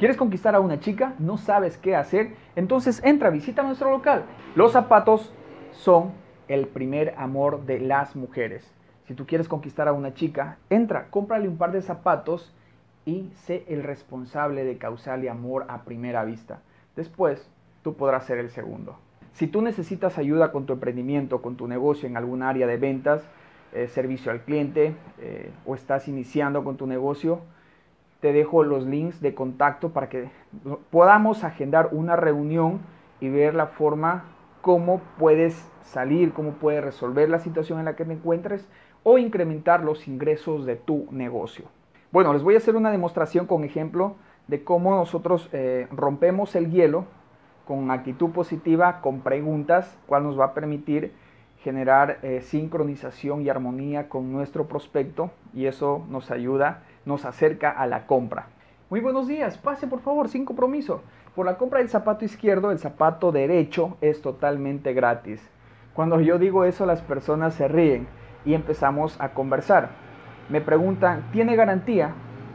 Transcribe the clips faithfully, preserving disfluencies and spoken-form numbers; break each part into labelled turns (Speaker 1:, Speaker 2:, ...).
Speaker 1: ¿Quieres conquistar a una chica? ¿No sabes qué hacer? Entonces entra, visita nuestro local. Los zapatos son el primer amor de las mujeres. Si tú quieres conquistar a una chica, entra, cómprale un par de zapatos y sé el responsable de causarle amor a primera vista. Después, tú podrás ser el segundo. Si tú necesitas ayuda con tu emprendimiento, con tu negocio en algún área de ventas, eh, servicio al cliente eh, o estás iniciando con tu negocio, te dejo los links de contacto para que podamos agendar una reunión y ver la forma cómo puedes salir, cómo puedes resolver la situación en la que te encuentres o incrementar los ingresos de tu negocio. Bueno, les voy a hacer una demostración con ejemplo de cómo nosotros eh, rompemos el hielo con actitud positiva, con preguntas, cual nos va a permitir generar eh, sincronización y armonía con nuestro prospecto y eso nos ayuda, nos acerca a la compra. Muy buenos días, pase por favor, sin compromiso. Por la compra del zapato izquierdo, el zapato derecho es totalmente gratis. Cuando yo digo eso, las personas se ríen y empezamos a conversar. Me preguntan, ¿tiene garantía?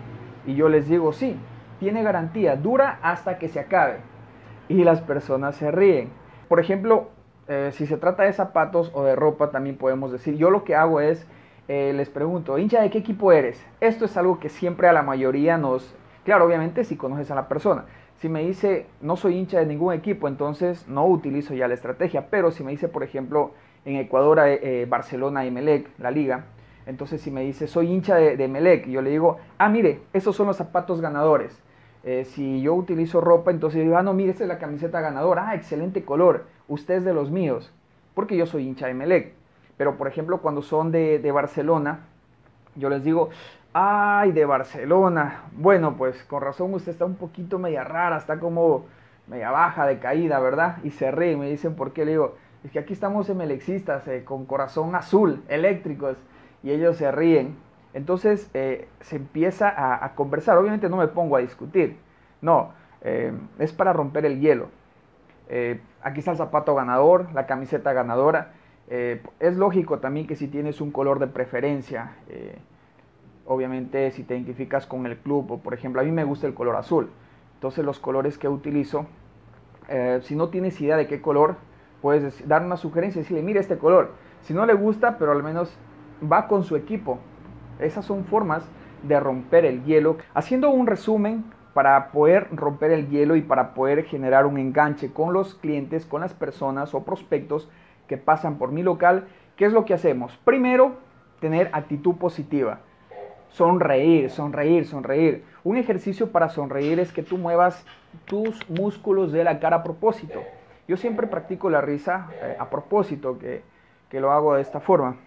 Speaker 1: Y yo les digo, sí, tiene garantía, dura hasta que se acabe. Y las personas se ríen. Por ejemplo, eh, si se trata de zapatos o de ropa, también podemos decir, yo lo que hago es, eh, les pregunto, hincha, ¿de qué equipo eres? Esto es algo que siempre a la mayoría nos... Claro, obviamente si conoces a la persona. Si me dice, no soy hincha de ningún equipo, entonces no utilizo ya la estrategia. Pero si me dice, por ejemplo, en Ecuador, eh, Barcelona y Emelec, la liga, entonces si me dice, soy hincha de, de Emelec, yo le digo, ah, mire, esos son los zapatos ganadores. Eh, si yo utilizo ropa, entonces digo, ah, no, mire, esta es la camiseta ganadora, ah, excelente color, usted es de los míos, porque yo soy hincha de Emelec. Pero, por ejemplo, cuando son de, de Barcelona, yo les digo, ay, de Barcelona, bueno, pues con razón usted está un poquito media rara, está como media baja, de caída, ¿verdad? Y se ríen, me dicen, ¿por qué? Le digo, es que aquí estamos emelexistas, eh, con corazón azul, eléctricos, y ellos se ríen. Entonces eh, se empieza a, a conversar, obviamente no me pongo a discutir, no, eh, es para romper el hielo. Eh, aquí está el zapato ganador, la camiseta ganadora. Eh, es lógico también que si tienes un color de preferencia, eh, obviamente si te identificas con el club, o por ejemplo a mí me gusta el color azul, entonces los colores que utilizo, eh, si no tienes idea de qué color, puedes decir, dar una sugerencia y decirle, mire este color, si no le gusta, pero al menos va con su equipo. Esas son formas de romper el hielo. Haciendo un resumen, para poder romper el hielo y para poder generar un enganche con los clientes, con las personas o prospectos que pasan por mi local, ¿qué es lo que hacemos? Primero, tener actitud positiva. Sonreír, sonreír, sonreír. Un ejercicio para sonreír es que tú muevas tus músculos de la cara a propósito. Yo siempre practico la risa eh, a propósito, que, que lo hago de esta forma.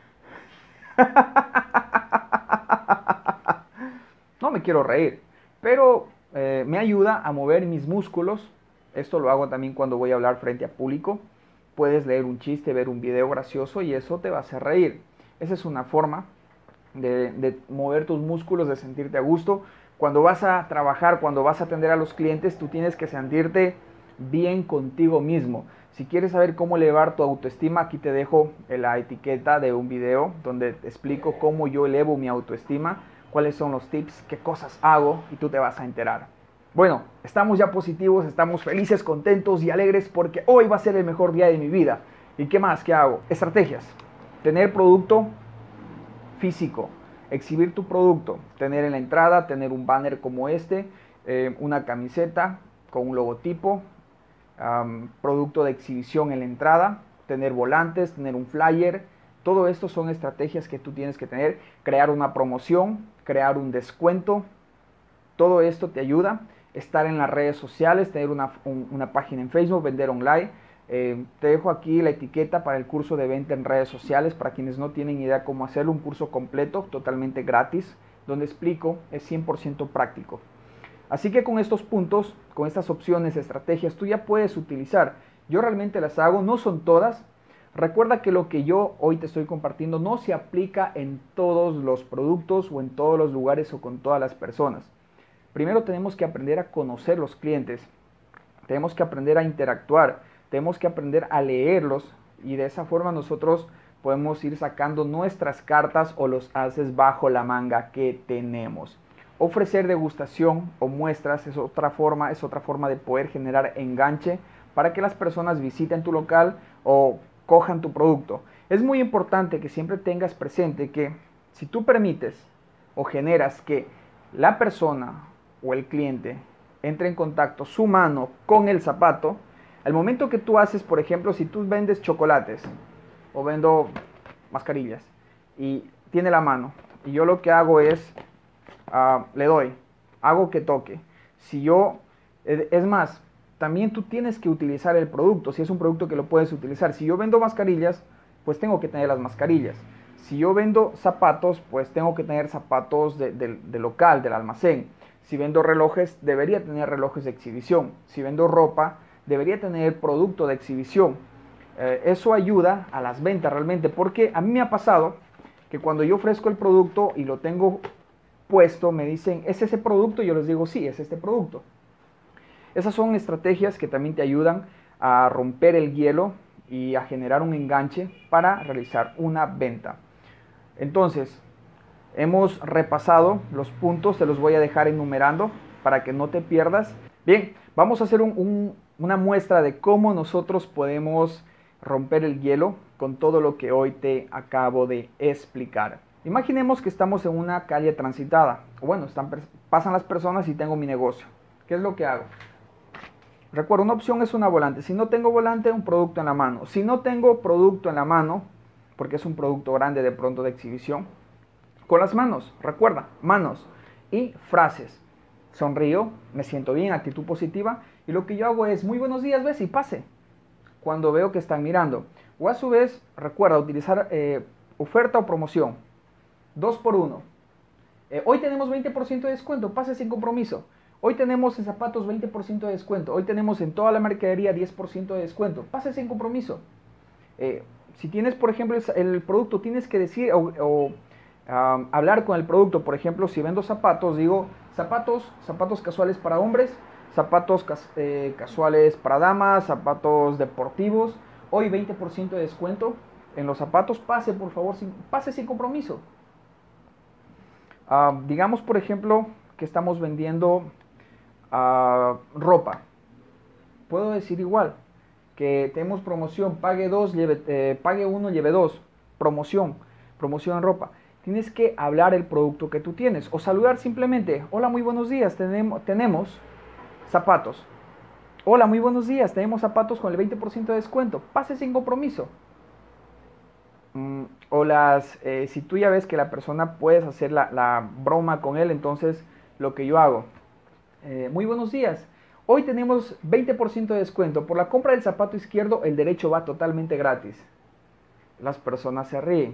Speaker 1: No me quiero reír, pero eh, me ayuda a mover mis músculos. Esto lo hago también cuando voy a hablar frente a público. Puedes leer un chiste, ver un video gracioso y eso te va a hacer reír. Esa es una forma de, de mover tus músculos, de sentirte a gusto. Cuando vas a trabajar, cuando vas a atender a los clientes, tú tienes que sentirte bien contigo mismo. Si quieres saber cómo elevar tu autoestima, aquí te dejo la etiqueta de un video donde te explico cómo yo elevo mi autoestima, cuáles son los tips, qué cosas hago y tú te vas a enterar. Bueno, estamos ya positivos, estamos felices, contentos y alegres porque hoy va a ser el mejor día de mi vida. ¿Y qué más? ¿Qué hago? Estrategias. Tener producto físico, exhibir tu producto, tener en la entrada, tener un banner como este, eh, una camiseta con un logotipo, Um, producto de exhibición en la entrada, tener volantes, tener un flyer. Todo esto son estrategias que tú tienes que tener. Crear una promoción, crear un descuento. Todo esto te ayuda. Estar en las redes sociales, tener una, un, una página en Facebook, vender online. Eh, te dejo aquí la etiqueta para el curso de venta en redes sociales para quienes no tienen idea cómo hacerlo. Un curso completo, totalmente gratis, donde explico, es cien por ciento práctico. Así que con estos puntos, con estas opciones, estrategias, tú ya puedes utilizar. Yo realmente las hago, no son todas. Recuerda que lo que yo hoy te estoy compartiendo no se aplica en todos los productos o en todos los lugares o con todas las personas. Primero tenemos que aprender a conocer los clientes, tenemos que aprender a interactuar, tenemos que aprender a leerlos y de esa forma nosotros podemos ir sacando nuestras cartas o los ases bajo la manga que tenemos. Ofrecer degustación o muestras es otra forma, es otra forma de poder generar enganche para que las personas visiten tu local o cojan tu producto. Es muy importante que siempre tengas presente que si tú permites o generas que la persona o el cliente entre en contacto su mano con el zapato, al momento que tú haces, por ejemplo, si tú vendes chocolates o vendo mascarillas y tiene la mano y yo lo que hago es, uh, le doy, hago que toque. Si yo, es más, también tú tienes que utilizar el producto, si es un producto que lo puedes utilizar. Si yo vendo mascarillas, pues tengo que tener las mascarillas. Si yo vendo zapatos, pues tengo que tener zapatos de, de, de local, del almacén. Si vendo relojes, debería tener relojes de exhibición. Si vendo ropa, debería tener producto de exhibición. Eh, eso ayuda a las ventas realmente, porque a mí me ha pasado que cuando yo ofrezco el producto y lo tengo puesto, me dicen, ¿es ese producto? Y yo les digo, sí, es este producto. Esas son estrategias que también te ayudan a romper el hielo y a generar un enganche para realizar una venta. Entonces, hemos repasado los puntos, te los voy a dejar enumerando para que no te pierdas. Bien, vamos a hacer un, un, una muestra de cómo nosotros podemos romper el hielo con todo lo que hoy te acabo de explicar. Imaginemos que estamos en una calle transitada, o bueno, están, pasan las personas y tengo mi negocio. ¿Qué es lo que hago? Recuerda, una opción es una volante. Si no tengo volante, un producto en la mano. Si no tengo producto en la mano, porque es un producto grande de pronto de exhibición, con las manos, recuerda, manos y frases. Sonrío, me siento bien, actitud positiva, y lo que yo hago es, muy buenos días, ves, y pase, cuando veo que están mirando. O a su vez, recuerda utilizar eh, oferta o promoción, dos por uno. Eh, hoy tenemos veinte por ciento de descuento, pase sin compromiso. Hoy tenemos en zapatos veinte por ciento de descuento. Hoy tenemos en toda la mercadería diez por ciento de descuento. Pase sin compromiso. Eh, si tienes, por ejemplo, el, el producto, tienes que decir o, o um, hablar con el producto. Por ejemplo, si vendo zapatos, digo zapatos, zapatos casuales para hombres, zapatos cas eh, casuales para damas, zapatos deportivos. Hoy veinte por ciento de descuento en los zapatos. Pase, por favor, sin, pase sin compromiso. Uh, digamos, por ejemplo, que estamos vendiendo Uh, ropa. Puedo decir igual que tenemos promoción, pague dos, lleve, eh, pague uno, lleve dos, promoción, promoción en ropa. Tienes que hablar el producto que tú tienes o saludar simplemente, hola, muy buenos días, tenemos, tenemos zapatos. Hola, muy buenos días, tenemos zapatos con el veinte por ciento de descuento, pase sin compromiso. Mm, o las, eh, si tú ya ves que la persona puedes hacer la, la broma con él, entonces lo que yo hago, Eh, muy buenos días, hoy tenemos veinte por ciento de descuento, por la compra del zapato izquierdo el derecho va totalmente gratis. Las personas se ríen.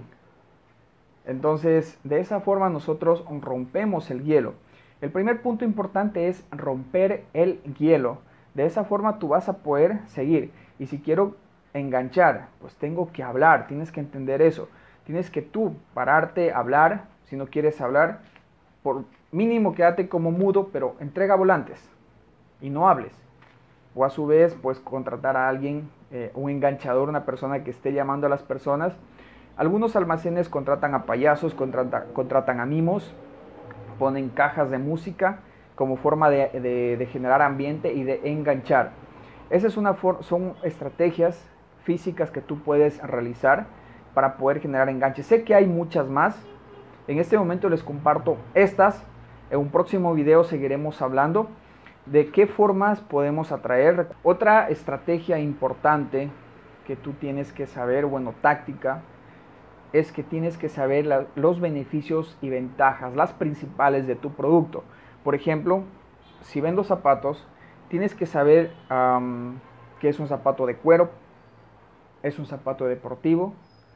Speaker 1: Entonces, de esa forma nosotros rompemos el hielo. El primer punto importante es romper el hielo. De esa forma tú vas a poder seguir. Y si quiero enganchar, pues tengo que hablar, tienes que entender eso. Tienes que tú pararte, hablar, si no quieres hablar, por mínimo quédate como mudo, pero entrega volantes y no hables. O a su vez, pues contratar a alguien, eh, un enganchador, una persona que esté llamando a las personas. Algunos almacenes contratan a payasos, contrata, contratan a mimos, ponen cajas de música como forma de, de, de generar ambiente y de enganchar. Esas es una son estrategias físicas que tú puedes realizar para poder generar enganche. Sé que hay muchas más. En este momento les comparto estas. En un próximo video seguiremos hablando de qué formas podemos atraer. Otra estrategia importante que tú tienes que saber, bueno, táctica, es que tienes que saber la, los beneficios y ventajas, las principales de tu producto. Por ejemplo, si vendo zapatos, tienes que saber um, que es un zapato de cuero, es un zapato deportivo,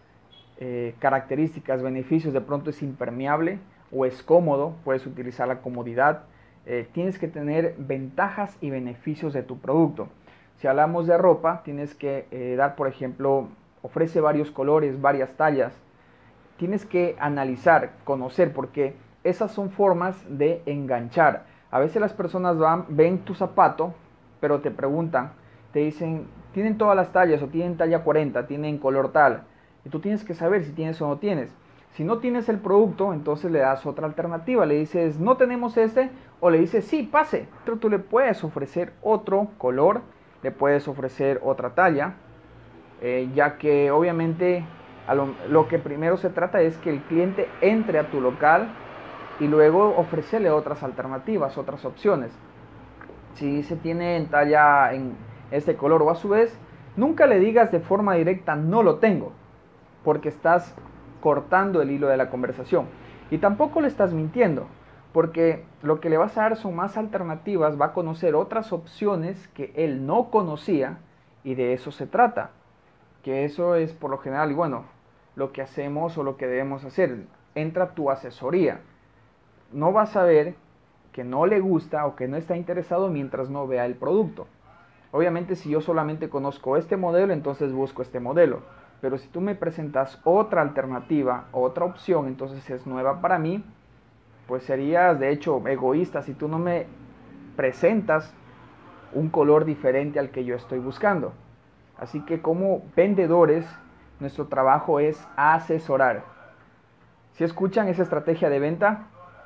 Speaker 1: eh, características, beneficios, de pronto es impermeable o es cómodo, puedes utilizar la comodidad. Eh, tienes que tener ventajas y beneficios de tu producto. Si hablamos de ropa, tienes que eh, dar, por ejemplo, ofrece varios colores, varias tallas. Tienes que analizar, conocer, porque esas son formas de enganchar. A veces las personas van, ven tu zapato, pero te preguntan, te dicen, ¿tienen todas las tallas o tienen talla cuarenta, tienen color tal? Y tú tienes que saber si tienes o no tienes. Si no tienes el producto, entonces le das otra alternativa. Le dices, no tenemos este, o le dices, sí, pase. Pero tú le puedes ofrecer otro color, le puedes ofrecer otra talla, eh, ya que obviamente a lo, lo que primero se trata es que el cliente entre a tu local y luego ofrecerle otras alternativas, otras opciones. Si se tiene en talla en este color o a su vez, nunca le digas de forma directa, no lo tengo, porque estás cortando el hilo de la conversación. Y tampoco le estás mintiendo, porque lo que le vas a dar son más alternativas, va a conocer otras opciones que él no conocía, y de eso se trata. Que eso es por lo general, y bueno, lo que hacemos o lo que debemos hacer. Entra tu asesoría. No vas a ver que no le gusta o que no está interesado mientras no vea el producto. Obviamente si yo solamente conozco este modelo, entonces busco este modelo. Pero si tú me presentas otra alternativa, otra opción, entonces es nueva para mí, pues serías de hecho egoísta si tú no me presentas un color diferente al que yo estoy buscando. Así que como vendedores, nuestro trabajo es asesorar. Si escuchan esa estrategia de venta,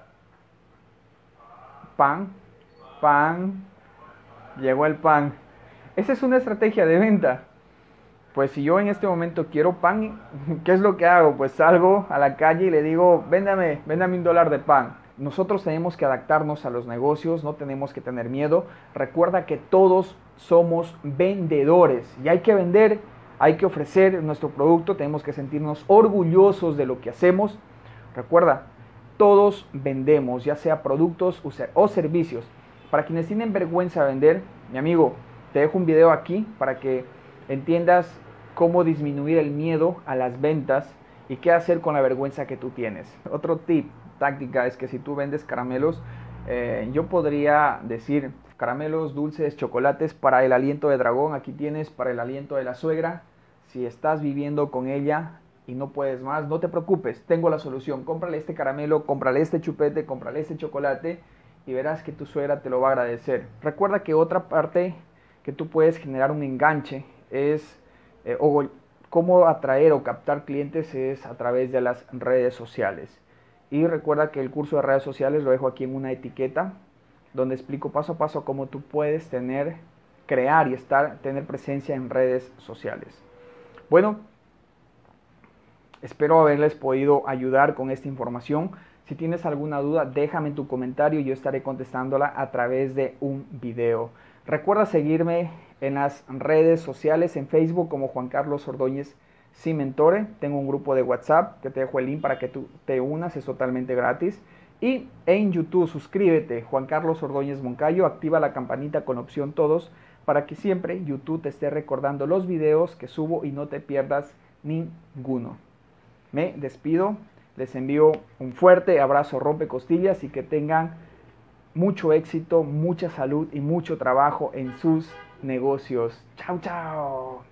Speaker 1: pan, pan, llegó el pan. Esa es una estrategia de venta. Pues si yo en este momento quiero pan, ¿qué es lo que hago? Pues salgo a la calle y le digo, véndame, véndame un dólar de pan. Nosotros tenemos que adaptarnos a los negocios, no tenemos que tener miedo. Recuerda que todos somos vendedores y hay que vender, hay que ofrecer nuestro producto, tenemos que sentirnos orgullosos de lo que hacemos. Recuerda, todos vendemos, ya sea productos o servicios. Para quienes tienen vergüenza de vender, mi amigo, te dejo un video aquí para que entiendas cómo disminuir el miedo a las ventas y qué hacer con la vergüenza que tú tienes. Otro tip, táctica, es que si tú vendes caramelos, eh, yo podría decir caramelos, dulces, chocolates para el aliento de dragón. Aquí tienes para el aliento de la suegra. Si estás viviendo con ella y no puedes más, no te preocupes, tengo la solución. Cómprale este caramelo, cómprale este chupete, cómprale este chocolate y verás que tu suegra te lo va a agradecer. Recuerda que otra parte que tú puedes generar un enganche es, eh, o cómo atraer o captar clientes es a través de las redes sociales. Y recuerda que el curso de redes sociales lo dejo aquí en una etiqueta, donde explico paso a paso cómo tú puedes tener, crear y estar, tener presencia en redes sociales. Bueno, espero haberles podido ayudar con esta información. Si tienes alguna duda, déjame tu comentario y yo estaré contestándola a través de un video. Recuerda seguirme en las redes sociales, en Facebook como Juan Carlos Ordóñez Cimentore. Tengo un grupo de WhatsApp que te dejo el link para que tú te unas, es totalmente gratis. Y en YouTube, suscríbete, Juan Carlos Ordóñez Moncayo, activa la campanita con opción todos para que siempre YouTube te esté recordando los videos que subo y no te pierdas ninguno. Me despido, les envío un fuerte abrazo rompecostillas y que tengan mucho éxito, mucha salud y mucho trabajo en sus negocios. Chao, chao.